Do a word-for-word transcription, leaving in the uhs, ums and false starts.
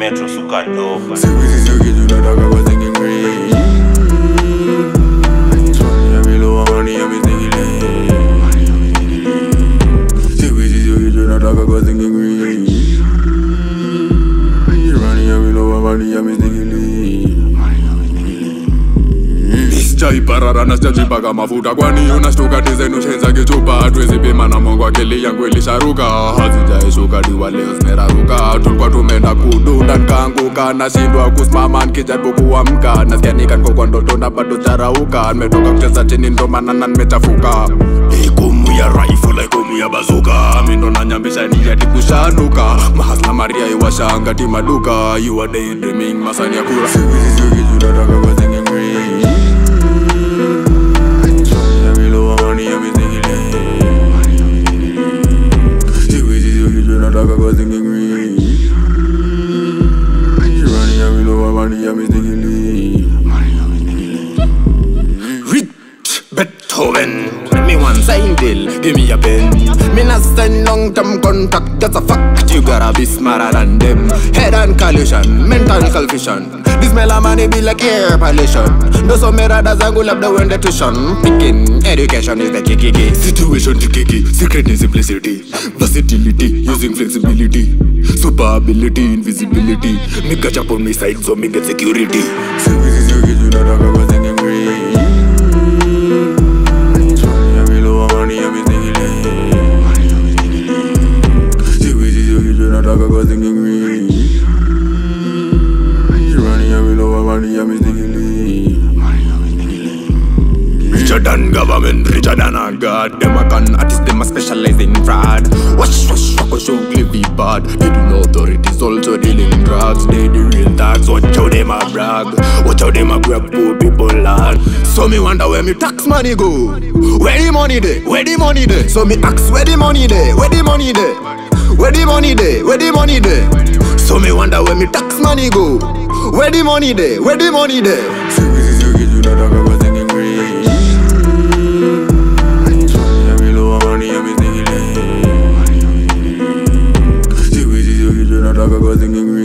metro suka dope. Siku hizi sio kitu nataka kwa thinking green. Money below money I'm thinking lean. Siku hizi sio kitu nataka kwa thinking green. Money below money I'm thinking lean. Chai parara na staji paka mafuta kwani unashtuka dizenu shenza kichupa hatuwezi pima na mongo akili yangu ilisharuka hazijaishuka diwa leo zimeraruka tulikuwa tumeenda kudunda nikaanguka nashindwa kusimama nikijaribu kuamka nasikia niko kwa ndoto na bado tarauka nimetoka kucheza chini ndo maana na nimechafuka ikumu ya rifle ikumu ya bazuka mimi ndo nanyambisha ni hadi kushanuka mahasla maria iwashanga ti maduka you are daydreaming masani ya kula siku hizi sio kitu nataka kwa thinking green. Nataka kwa thinking green. Running a below money I'm thinking lean. Rich Beethoven, let me one sign deal, give me a pen. Me not sign long term contract, that's a fact. You gotta be smarter than them. Head on collision, mental confusion. This melamani be like air pollution. No so me rather zangu love the one tuition. Picking education is the kiki. Situation to kiki, secret and simplicity. Versatility, using flexibility. Super ability, invisibility. Me catch up on my side so me get security. So this is your kids, you know talk about thinking green. Money below money I'm thinking lean. So this is your kids, you know talk about thinking green. Money I'm thinking lean. Richer than government, richer than a god. Them a con artists, them a specialize in fraud. Wash, wash, rock, show, be bad. They do no authorities also dealing drugs. They the real tax, watch how them a brag. Watch how them a grab poor people land. So me wonder where me tax money go. Where the money dey? Where the money dey? So me ask where the money dey? Where the money dey? Where the money dey? Where the money dey? So me wonder where me tax money go. Where the money dey? Where the money dey? So this is your kids, you know talk about thinking green. Money below money I'm thinking lean. So this is your kids, you know talk about thinking green.